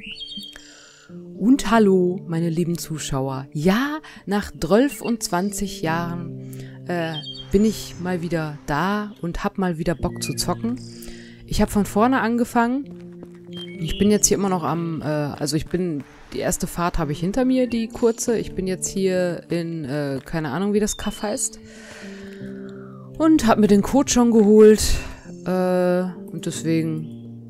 Und hallo, meine lieben Zuschauer. Ja, nach 12 und 20 Jahren bin ich mal wieder da und hab mal wieder Bock zu zocken. Ich habe von vorne angefangen. Ich bin jetzt hier immer noch am, die erste Fahrt habe ich hinter mir, die kurze. Ich bin jetzt hier in, keine Ahnung, wie das Kaff heißt. Und habe mir den Code schon geholt. Und deswegen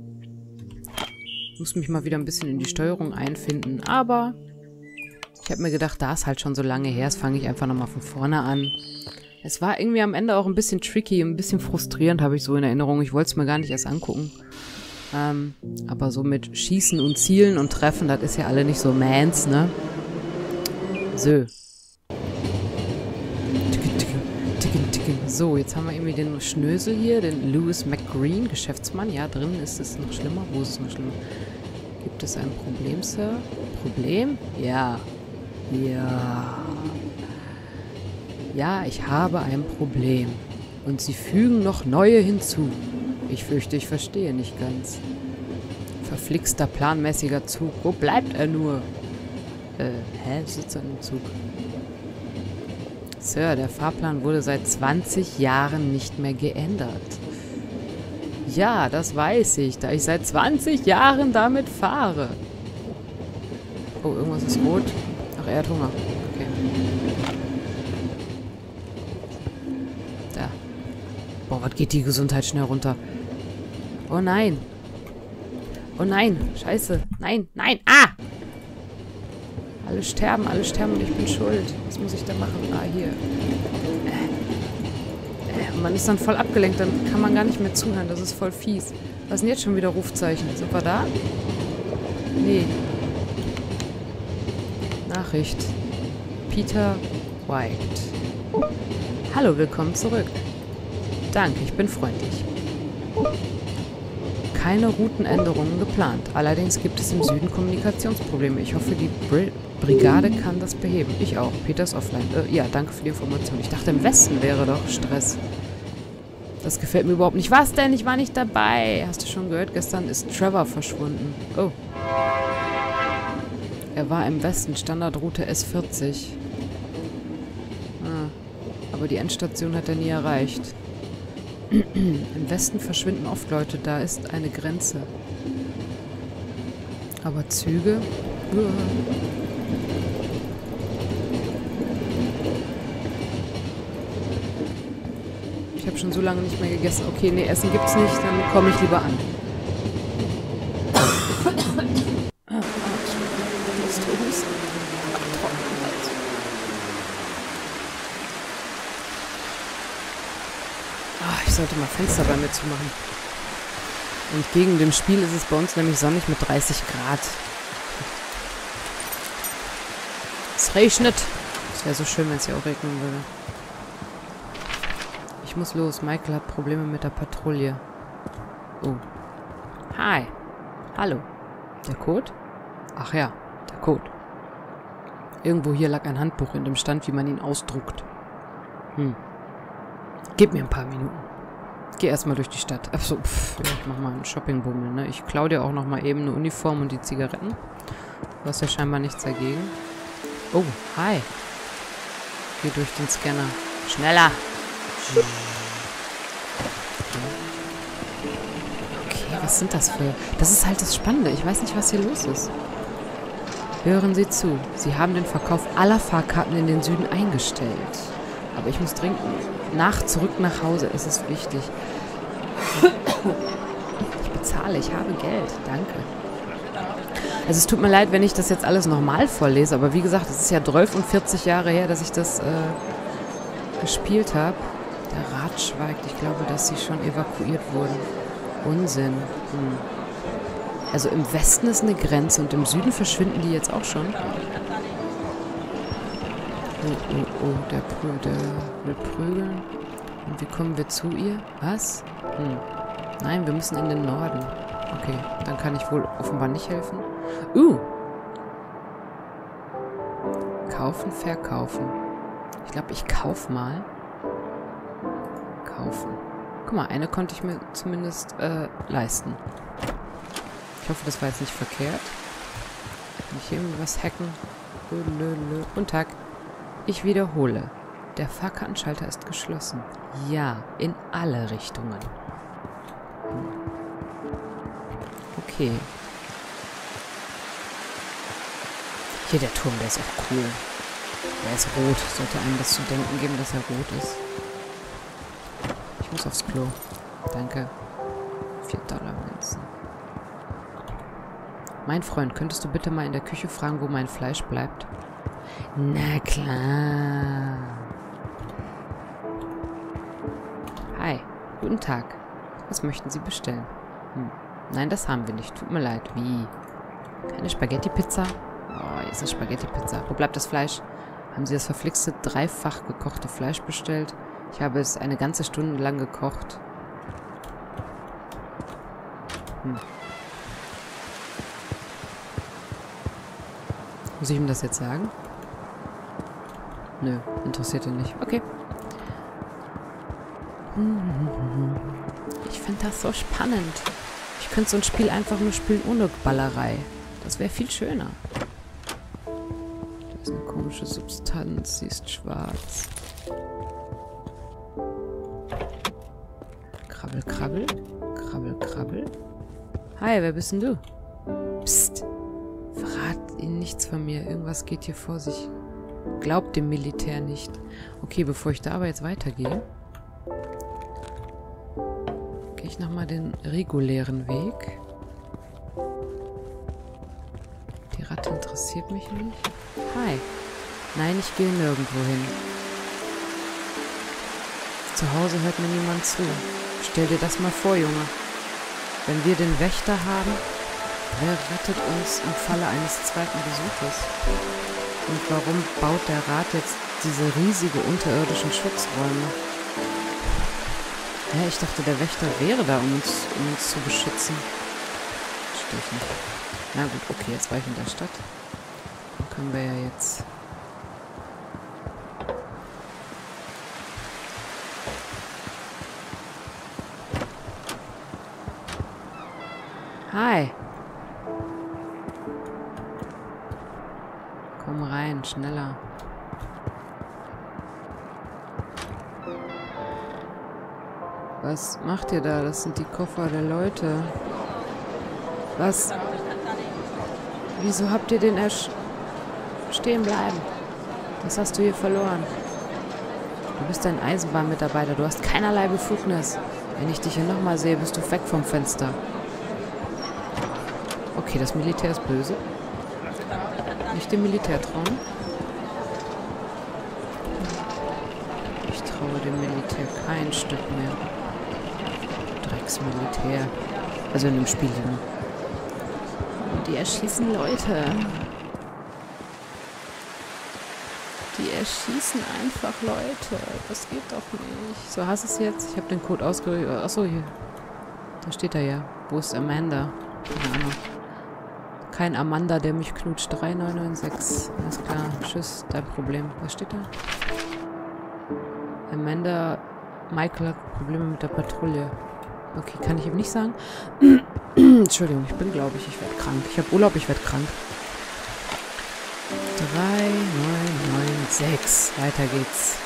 muss mich mal wieder ein bisschen in die Steuerung einfinden. Aber ich habe mir gedacht, da es halt schon so lange her ist, fange ich einfach nochmal von vorne an. Es war irgendwie am Ende auch ein bisschen tricky, ein bisschen frustrierend, habe ich so in Erinnerung. Ich wollte es mir gar nicht erst angucken. Aber so mit Schießen und Zielen und Treffen, das ist ja alle nicht so mans, ne? So. So, jetzt haben wir irgendwie den Schnösel hier, den Lewis McGreen, Geschäftsmann. Ja, drinnen ist es noch schlimmer. Wo ist es noch schlimmer? Gibt es ein Problem, Sir? Problem? Ja. Ja. Ja, ich habe ein Problem. Und Sie fügen noch neue hinzu. Ich fürchte, ich verstehe nicht ganz. Verflixter, planmäßiger Zug. Wo bleibt er nur? Sitzt er im Zug? Sir, der Fahrplan wurde seit 20 Jahren nicht mehr geändert. Ja, das weiß ich, da ich seit 20 Jahren damit fahre. Oh, irgendwas ist rot. Ach, er hat Hunger. Okay. Da. Boah, was geht die Gesundheit schnell runter? Oh nein. Oh nein. Scheiße. Nein, nein. Ah! Alle sterben und ich bin schuld. Was muss ich da machen? Ah, hier. Man ist dann voll abgelenkt, dann kann man gar nicht mehr zuhören. Das ist voll fies. Was sind jetzt schon wieder Rufzeichen? Sind wir da? Nee. Nachricht. Peter White. Hallo, willkommen zurück. Danke, ich bin freundlich. Keine Routenänderungen geplant. Allerdings gibt es im Süden Kommunikationsprobleme. Ich hoffe, die Brigade kann das beheben. Ich auch. Peter ist offline. Ja, danke für die Information. Ich dachte, im Westen wäre doch Stress. Das gefällt mir überhaupt nicht. Was denn? Ich war nicht dabei. Hast du schon gehört? Gestern ist Trevor verschwunden. Oh. Er war im Westen. Standardroute S40. Ah. Aber die Endstation hat er nie erreicht. Im Westen verschwinden oft Leute. Da ist eine Grenze. Aber Züge? Ich habe schon so lange nicht mehr gegessen. Okay, nee, Essen gibt's nicht. Dann komme ich lieber an. Ich sollte mal Fenster bei mir zumachen. Entgegen dem Spiel ist es bei uns nämlich sonnig mit 30 Grad. Es regnet. Es wäre so schön, wenn es hier auch regnen würde. Ich muss los. Michael hat Probleme mit der Patrouille. Oh. Hi. Hallo. Der Code? Ach ja, der Code. Irgendwo hier lag ein Handbuch, in dem stand, wie man ihn ausdruckt. Gib mir ein paar Minuten. Geh erstmal durch die Stadt. Achso, ich mach mal einen Shoppingbummel, ne? Ich klau dir auch noch mal eben eine Uniform und die Zigaretten. Du hast ja scheinbar nichts dagegen. Oh, hi. Geh durch den Scanner. Schneller! Okay, was sind das für... Das ist halt das Spannende. Ich weiß nicht, was hier los ist. Hören Sie zu. Sie haben den Verkauf aller Fahrkarten in den Süden eingestellt. Aber ich muss dringend zurück nach Hause. Es ist wichtig. Ich bezahle. Ich habe Geld. Danke. Also es tut mir leid, wenn ich das jetzt alles nochmal vorlese. Aber wie gesagt, es ist ja 12 und 40 Jahre her, dass ich das gespielt habe. Der Rat schweigt. Ich glaube, dass sie schon evakuiert wurden. Unsinn. Also im Westen ist eine Grenze und im Süden verschwinden die jetzt auch schon. Oh, der will prügeln. Und wie kommen wir zu ihr? Was? Nein, wir müssen in den Norden. Okay, dann kann ich wohl offenbar nicht helfen. Kaufen, verkaufen. Ich glaube, ich kaufe mal. Kaufen. Guck mal, eine konnte ich mir zumindest leisten. Ich hoffe, das war jetzt nicht verkehrt. Nicht irgendwie was hacken. Und Tag. Ich wiederhole. Der Fahrkartenschalter ist geschlossen. Ja, in alle Richtungen. Okay. Hier der Turm, der ist auch cool. Der ist rot. Sollte einem das zu denken geben, dass er rot ist. Ich muss aufs Klo. Danke. 4 Dollar Münzen. Mein Freund, könntest du bitte mal in der Küche fragen, wo mein Fleisch bleibt? Na klar. Hi, guten Tag. Was möchten Sie bestellen? Nein, das haben wir nicht. Tut mir leid. Wie? Keine Spaghetti-Pizza? Oh, hier ist eine Spaghetti-Pizza. Wo bleibt das Fleisch? Haben Sie das verflixte dreifach gekochte Fleisch bestellt? Ich habe es eine ganze Stunde lang gekocht. Muss ich ihm das jetzt sagen? Nö, interessiert ihn nicht. Okay. Ich finde das so spannend. Ich könnte so ein Spiel einfach nur spielen ohne Ballerei. Das wäre viel schöner. Da ist eine komische Substanz. Sie ist schwarz. Krabbel, krabbel. Krabbel, krabbel. Hi, wer bist denn du? Psst. Verrat ihnen nichts von mir. Irgendwas geht hier vor sich. Glaubt dem Militär nicht. Okay, bevor ich da aber jetzt weitergehe, gehe ich nochmal den regulären Weg. Die Ratte interessiert mich nicht. Hi. Nein, ich gehe nirgendwo hin. Zu Hause hört mir niemand zu. Stell dir das mal vor, Junge. Wenn wir den Wächter haben, wer rettet uns im Falle eines zweiten Besuches? Und warum baut der Rat jetzt diese riesige unterirdischen Schutzräume? Ja, ich dachte, der Wächter wäre da, um uns zu beschützen. Verstehe ich nicht. Na gut, okay, jetzt war ich in der Stadt. Dann können wir ja jetzt... Hi. Komm rein, schneller. Was macht ihr da? Das sind die Koffer der Leute. Was? Wieso habt ihr den stehen bleiben? Das hast du hier verloren. Du bist ein Eisenbahnmitarbeiter. Du hast keinerlei Befugnis. Wenn ich dich hier nochmal sehe, bist du weg vom Fenster. Okay, das Militär ist böse. Nicht dem Militär trauen. Ich traue dem Militär kein Stück mehr. Drecksmilitär. Also in dem Spiel. Und die erschießen Leute. Die erschießen einfach Leute. Das geht doch nicht. So, hast du es jetzt? Ich habe den Code ausgerüstet. Achso, hier. Da steht er ja. Wo ist Amanda? Keine Ahnung. Kein Amanda, der mich knutscht. 3996. Alles klar. Tschüss, dein Problem. Was steht da? Amanda, Michael hat Probleme mit der Patrouille. Okay, kann ich ihm nicht sagen. Entschuldigung, ich bin, glaube ich, werde krank. Ich habe Urlaub, ich werde krank. 3996. Weiter geht's.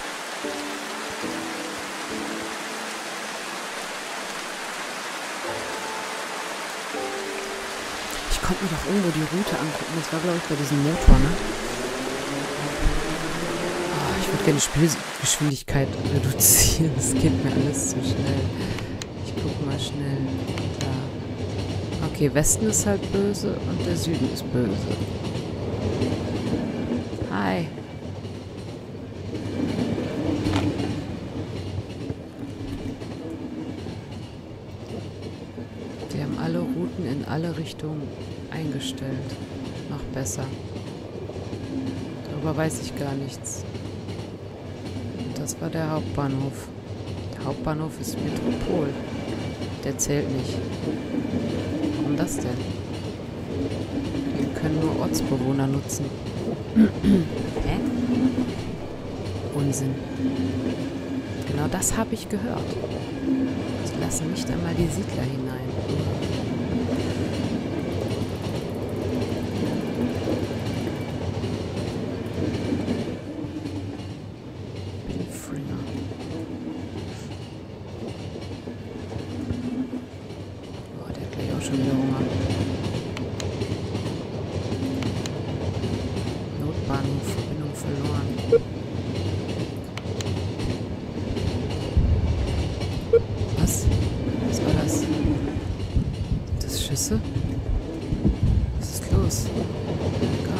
Ich konnte mir doch irgendwo die Route angucken. Das war, glaube ich, bei diesem Motor, ne? Oh, ich würde gerne Spielgeschwindigkeit reduzieren. Das geht mir alles zu schnell. Ich gucke mal schnell. Da. Okay, Westen ist halt böse und der Süden ist böse. Hi. Die haben alle Routen in alle Richtungen eingestellt. Noch besser. Darüber weiß ich gar nichts. Und das war der Hauptbahnhof. Der Hauptbahnhof ist Metropol. Der zählt nicht. Warum das denn? Den können nur Ortsbewohner nutzen. Hä? Unsinn. Genau das habe ich gehört. Sie lassen nicht einmal die Siedler hinein. los? Oh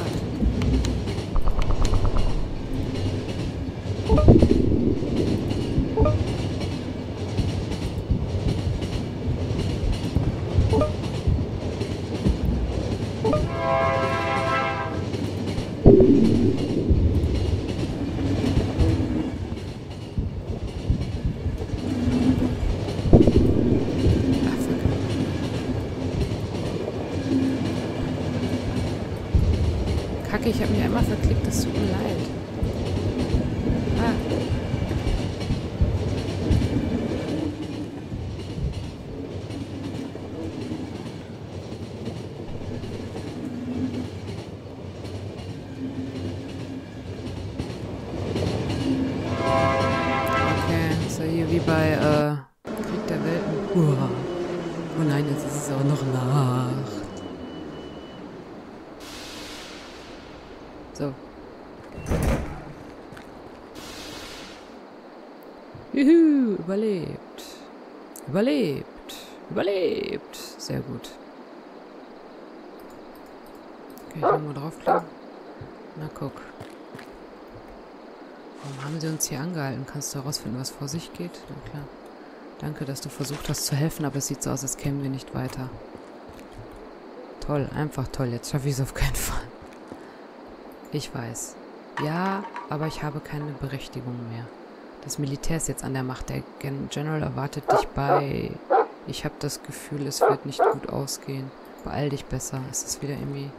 Kacke, ich habe mich einmal verklickt, das tut mir leid. Ah. Okay, so hier wie bei Krieg der Welten. Uah. Oh nein, jetzt ist es auch noch Nacht. So. Juhu, überlebt. Überlebt. Überlebt. Sehr gut. Okay, ich nochmal draufklicken. Na, guck. Warum haben sie uns hier angehalten? Kannst du herausfinden, was vor sich geht? Na klar. Danke, dass du versucht hast zu helfen, aber es sieht so aus, als kämen wir nicht weiter. Toll, einfach toll. Jetzt schaffe ich es auf keinen Fall. Ich weiß. Ja, aber ich habe keine Berechtigung mehr. Das Militär ist jetzt an der Macht. Der General erwartet dich bei... Ich habe das Gefühl, es wird nicht gut ausgehen. Beeil dich besser. Es ist wieder irgendwie...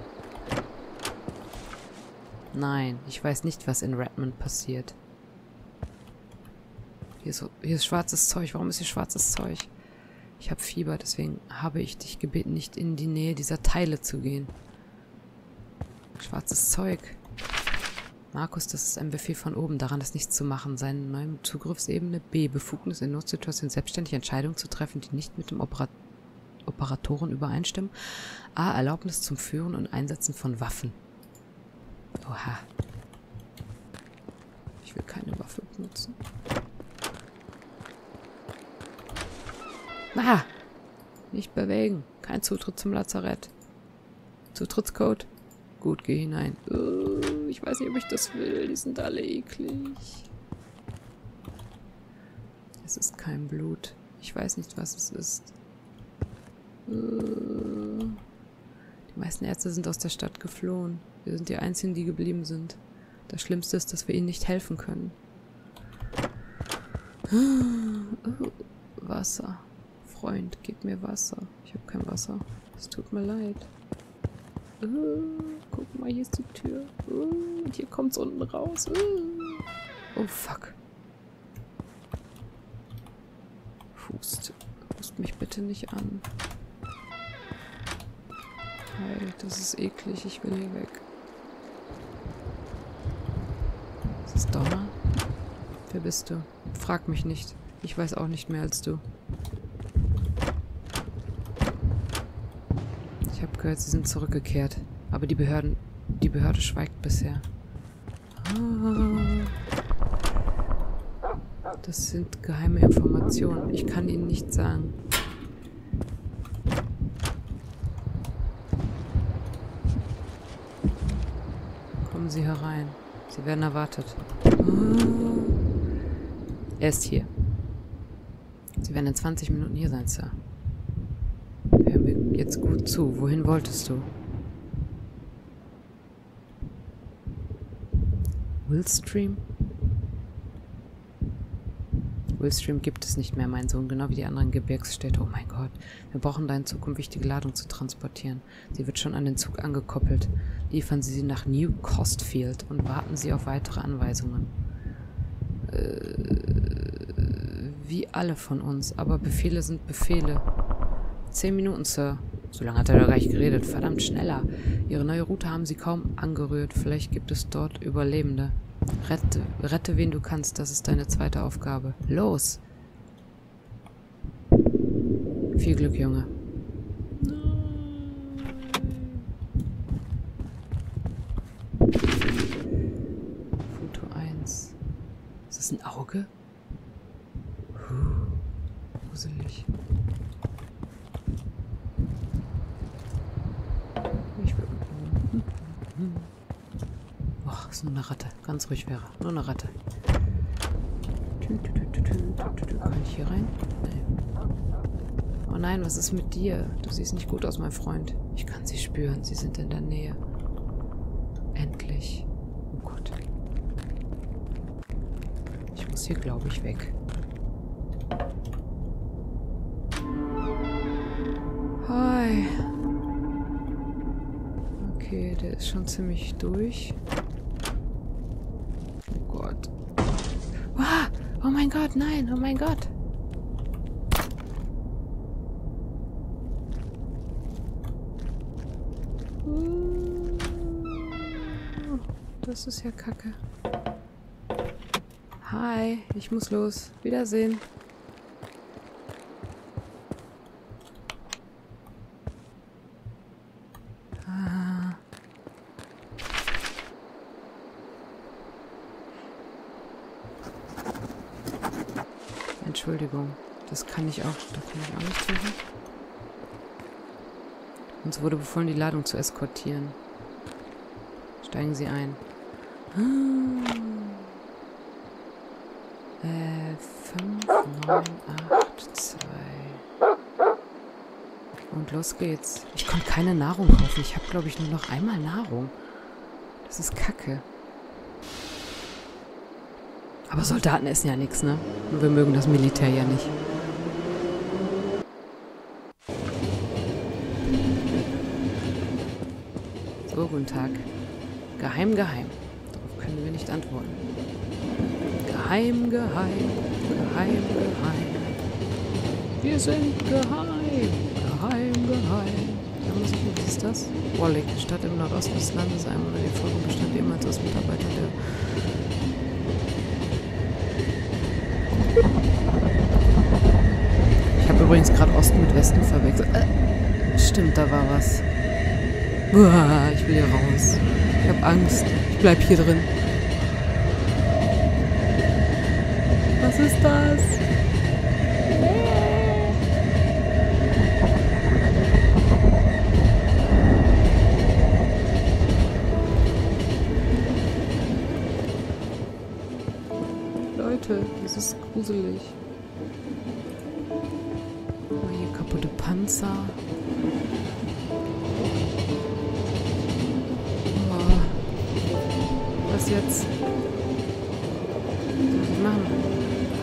Nein, ich weiß nicht, was in Redmond passiert. Hier ist schwarzes Zeug. Warum ist hier schwarzes Zeug? Ich habe Fieber, deswegen habe ich dich gebeten, nicht in die Nähe dieser Teile zu gehen. Schwarzes Zeug. Markus, das ist ein Befehl von oben. Daran ist nichts zu machen. Seine neue Zugriffsebene B. Befugnis in Notsituationen selbstständig Entscheidungen zu treffen, die nicht mit dem Operatoren übereinstimmen. A. Erlaubnis zum Führen und Einsetzen von Waffen. Oha. Ich will keine Waffe benutzen. Ah! Nicht bewegen. Kein Zutritt zum Lazarett. Zutrittscode. Gut, geh hinein. Ich weiß nicht, ob ich das will. Die sind alle eklig. Es ist kein Blut. Ich weiß nicht, was es ist. Die meisten Ärzte sind aus der Stadt geflohen. Wir sind die Einzigen, die geblieben sind. Das Schlimmste ist, dass wir ihnen nicht helfen können. Wasser. Freund, gib mir Wasser. Ich habe kein Wasser. Es tut mir leid. Guck mal, hier ist die Tür. Und hier kommt's unten raus. Oh, fuck. Hust mich bitte nicht an. Hey, das ist eklig. Ich will hier weg. Ist das Donner? Wer bist du? Frag mich nicht. Ich weiß auch nicht mehr als du. Ich habe gehört, sie sind zurückgekehrt. Aber die Behörde schweigt bisher. Das sind geheime Informationen. Ich kann ihnen nichts sagen. Kommen Sie herein. Sie werden erwartet. Er ist hier. Sie werden in 20 Minuten hier sein, Sir. Hör mir jetzt gut zu. Wohin wolltest du? Willstream? Willstream gibt es nicht mehr, mein Sohn, genau wie die anderen Gebirgsstädte. Oh mein Gott. Wir brauchen deinen Zug, um wichtige Ladung zu transportieren. Sie wird schon an den Zug angekoppelt. Liefern Sie sie nach New Costfield und warten Sie auf weitere Anweisungen. Wie alle von uns, aber Befehle sind Befehle. 10 Minuten, Sir. So lange hat er doch gleich geredet. Verdammt schneller. Ihre neue Route haben Sie kaum angerührt. Vielleicht gibt es dort Überlebende. Rette, wen du kannst. Das ist deine zweite Aufgabe. Los! Viel Glück, Junge. Foto 1. Ist das ein Auge? Gruselig. Och, ist nur eine Ratte. Ganz ruhig wäre. Nur eine Ratte. Kann ich hier rein? Nee. Oh nein, was ist mit dir? Du siehst nicht gut aus, mein Freund. Ich kann sie spüren. Sie sind in der Nähe. Endlich. Oh Gott. Ich muss hier, glaube ich, weg. Hi. Okay, der ist schon ziemlich durch. Oh Gott. Ah, oh mein Gott, nein, oh mein Gott. Das ist ja kacke. Hi, ich muss los. Wiedersehen. Entschuldigung, das kann ich auch, da kann ich auch nicht suchen. Uns wurde befohlen, die Ladung zu eskortieren. Steigen Sie ein. 5, 9, 8, 2. Und los geht's. Ich konnte keine Nahrung kaufen. Ich habe, glaube ich, nur noch einmal Nahrung. Das ist kacke. Aber Soldaten essen ja nichts, ne? Und wir mögen das Militär ja nicht. So, guten Tag. Geheim, geheim. Darauf können wir nicht antworten. Geheim, geheim. Geheim, geheim. Wir sind geheim. Geheim, geheim. Da muss ich, was ist das? Warlick, Stadt im Nordosten des Landes. Einmal die Folge bestand ehemals aus Mitarbeitern der... Ich habe übrigens gerade Osten mit Westen verwechselt. Stimmt, da war was. Uah, ich will hier raus. Ich habe Angst. Ich bleib hier drin. Was ist das? Leute, das ist gruselig. Oh, hier kaputte Panzer. Oh. Was jetzt? Was muss ich machen?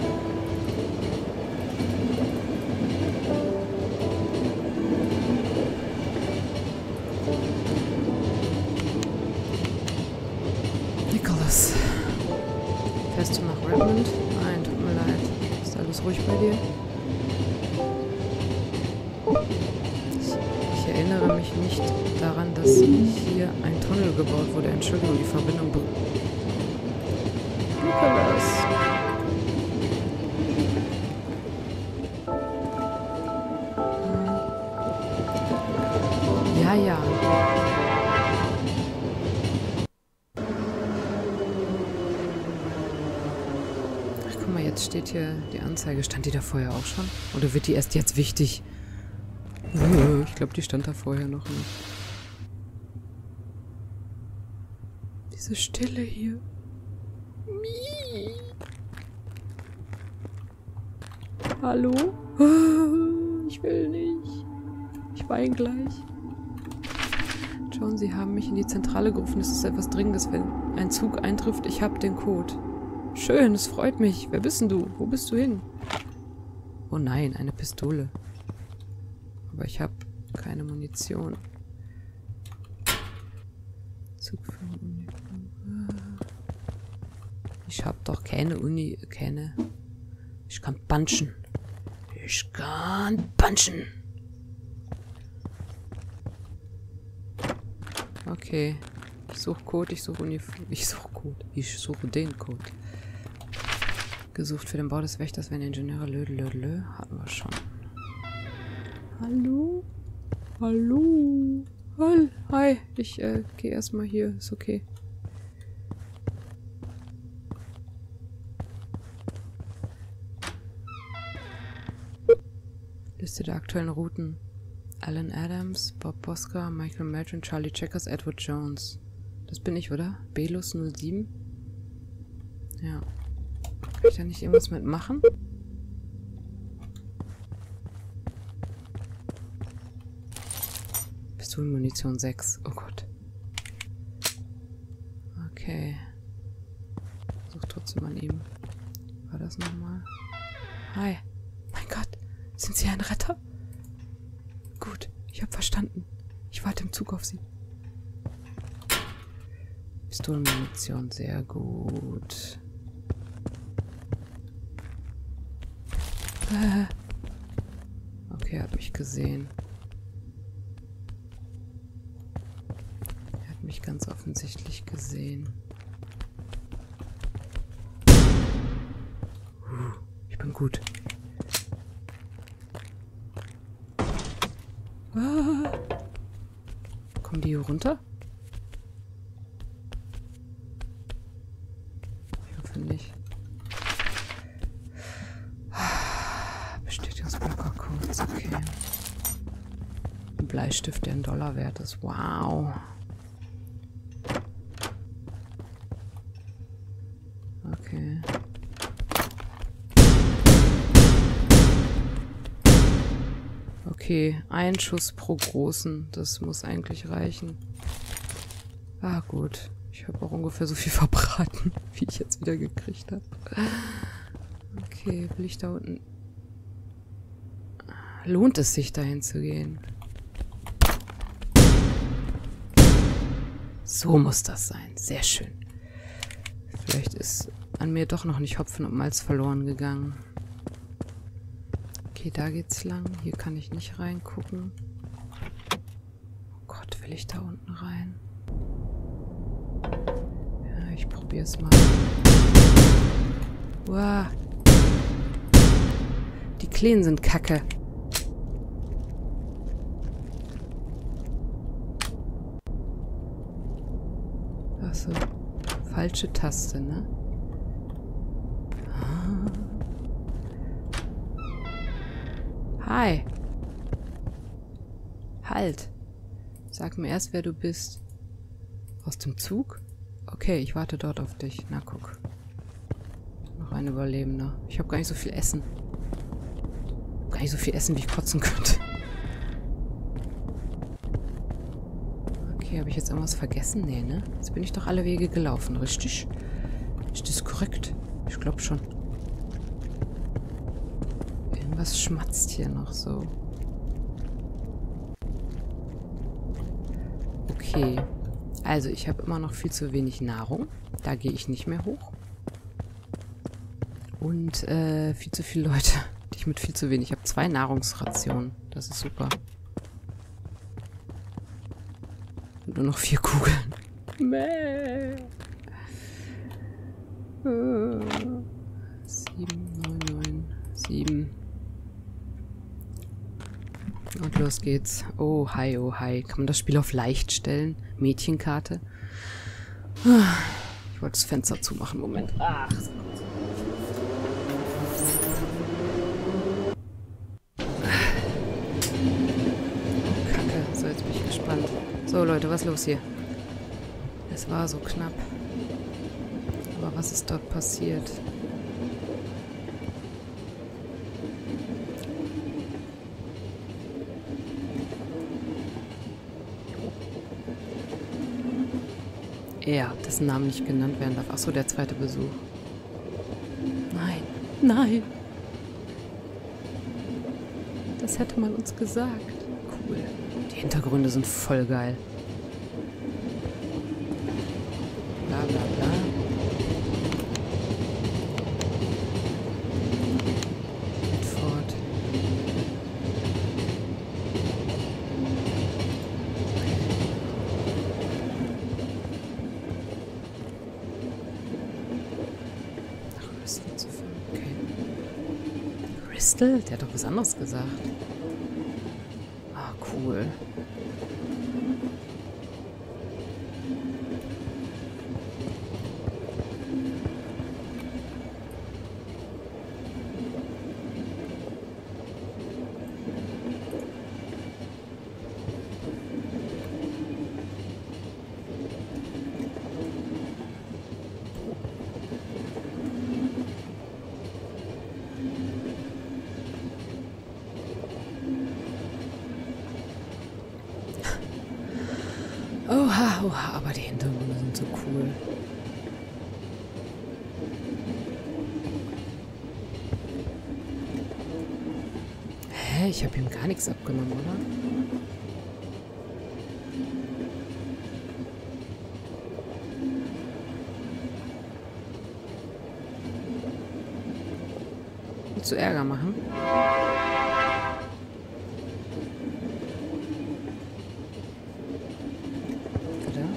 Nicholas. Fährst du nach Redmond? Nein, tut mir leid. Ist alles ruhig bei dir? Ich erinnere mich nicht daran, dass hier ein Tunnel gebaut wurde. Entschuldigung, die Verbindung... Nicholas! Ja, ja. Ach, guck mal, jetzt steht hier die Anzeige. Stand die da vorher auch schon? Oder wird die erst jetzt wichtig? Ich glaube, die stand da vorher noch nicht. Diese Stille hier. Hallo? Ich will nicht. Ich weine gleich. John, Sie haben mich in die Zentrale gerufen. Es ist etwas Dringendes. Wenn ein Zug eintrifft, ich habe den Code. Schön, es freut mich. Wer bist denn du? Wo bist du hin? Oh nein, eine Pistole. Aber ich habe keine Munition. Zug für Uniform. Ich habe doch keine keine. Ich kann punchen. Ich kann punchen. Okay. Ich suche Code, ich suche Uniform. Ich suche Code. Ich suche den Code. Gesucht für den Bau des Wächters, wenn Ingenieure Lödel. Hatten wir schon. Hallo? Hallo? Hi. Ich gehe erstmal hier. Ist okay. Liste der aktuellen Routen. Alan Adams, Bob Bosca, Michael Madron, Charlie Checkers, Edward Jones. Das bin ich, oder? Belus 07? Ja. Kann ich da nicht irgendwas mitmachen? Pistolenmunition 6. Oh Gott. Okay. Versuch trotzdem an ihm. War das nochmal? Hi. Mein Gott. Sind Sie ein Retter? Gut. Ich habe verstanden. Ich warte im Zug auf Sie. Pistolenmunition. Sehr gut. Okay, hat mich gesehen. Er hat mich ganz offensichtlich gesehen. Ich bin gut. Kommen die hier runter? Ich hoffe nicht. Bestätigungsblocker-Codes, okay. Ein Bleistift, der $1 wert ist. Wow. Okay. Okay, ein Schuss pro großen. Das muss eigentlich reichen. Ah, gut. Ich habe auch ungefähr so viel verbraten, wie ich jetzt wieder gekriegt habe. Okay, will ich da unten... Lohnt es sich, dahin zu gehen? So muss das sein. Sehr schön. Vielleicht ist an mir doch noch nicht Hopfen und Malz verloren gegangen. Okay, da geht's lang. Hier kann ich nicht reingucken. Oh Gott, will ich da unten rein? Ja, ich probiere es mal. Wow. Die Kleen sind kacke. Achso. Falsche Taste, ne? Hi. Halt. Sag mir erst, wer du bist. Aus dem Zug? Okay, ich warte dort auf dich. Na, guck. Noch ein Überlebender. Ich habe gar nicht so viel Essen. Gar nicht so viel Essen, wie ich kotzen könnte. Okay, habe ich jetzt irgendwas vergessen? Nee, ne? Jetzt bin ich doch alle Wege gelaufen, richtig? Ist das korrekt? Ich glaube schon. Was schmatzt hier noch so? Okay. Also, ich habe immer noch viel zu wenig Nahrung. Da gehe ich nicht mehr hoch. Und viel zu viele Leute, die ich mit viel zu wenig. Ich habe 2 Nahrungsrationen. Das ist super. Und nur noch 4 Kugeln. Mäh. 7, 9, 9, 7. Und los geht's. Oh, hi, oh, hi. Kann man das Spiel auf leicht stellen? Mädchenkarte. Ich wollte das Fenster zumachen. Moment. Ach, so gut. Kacke. So, jetzt bin ich gespannt. So, Leute, was ist los hier? Es war so knapp. Aber was ist dort passiert? Er, dessen Namen nicht genannt werden darf. Achso, der zweite Besuch. Nein, nein. Das hätte man uns gesagt. Cool. Die Hintergründe sind voll geil. Bla bla bla. Und fort. Okay. Crystal? Der hat doch was anderes gesagt. Ah, cool. Oha, aber die Hintergründe sind so cool. Hä? Ich habe ihm gar nichts abgenommen, oder? Willst du Ärger machen? Oder?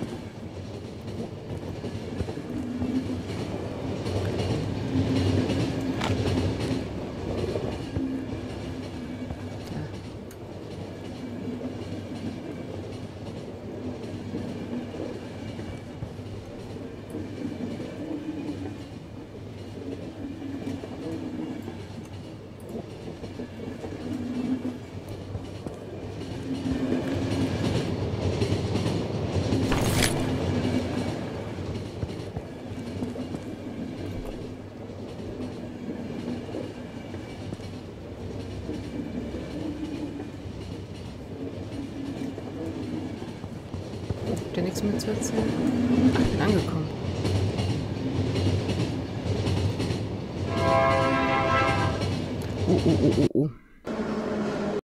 Habt ihr nichts mehr zu erzählen? Ach, ich bin angekommen. Oh.